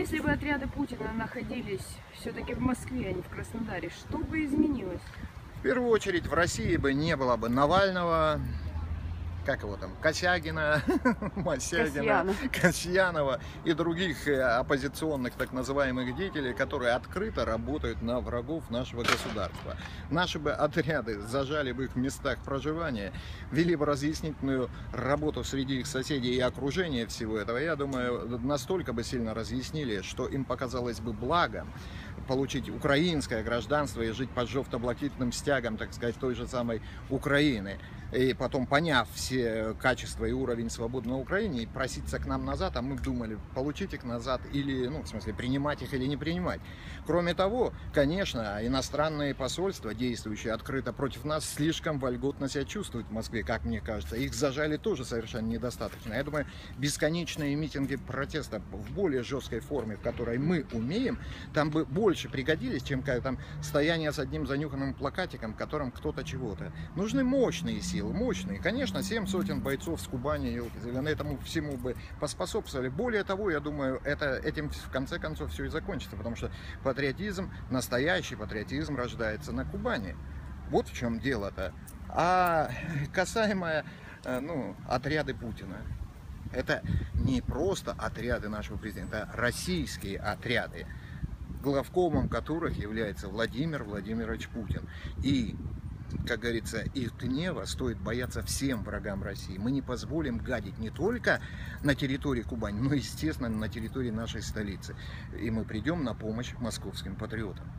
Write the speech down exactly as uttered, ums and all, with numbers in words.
если бы отряды Путина находились все-таки в Москве, а не в Краснодаре, что бы изменилось? В первую очередь в России бы не было бы Навального, как его там, Косягина, Мосягина, Касьянова и других оппозиционных так называемых деятелей, которые открыто работают на врагов нашего государства. Наши бы отряды зажали бы их в местах проживания, вели бы разъяснительную работу среди их соседей и окружения всего этого. Я думаю, настолько бы сильно разъяснили, что им показалось бы благом получить украинское гражданство и жить под жовто-блакитным стягом, так сказать, той же самой Украины. И потом, поняв все качества и уровень свободы на Украине, и проситься к нам назад, а мы думали, получить их назад или, ну, в смысле, принимать их или не принимать. Кроме того, конечно, иностранные посольства, действующие открыто против нас, слишком вольготно себя чувствуют в Москве, как мне кажется. Их зажали тоже совершенно недостаточно. Я думаю, бесконечные митинги протеста в более жесткой форме, в которой мы умеем, там бы больше пригодились, чем как там стояние с одним занюханным плакатиком, в котором кто-то чего-то. Нужны мощные силы, мощные. Конечно, семь сотен бойцов с Кубани, на этому всему бы поспособствовали. Более того, я думаю, это, этим в конце концов все и закончится, потому что патриотизм, настоящий патриотизм рождается на Кубани. Вот в чем дело-то. А касаемо, ну, отряды Путина. Это не просто отряды нашего президента, а российские отряды, главкомом которых является Владимир Владимирович Путин. И, как говорится, их гнева стоит бояться всем врагам России. Мы не позволим гадить не только на территории Кубани, но, естественно, на территории нашей столицы. И мы придем на помощь московским патриотам.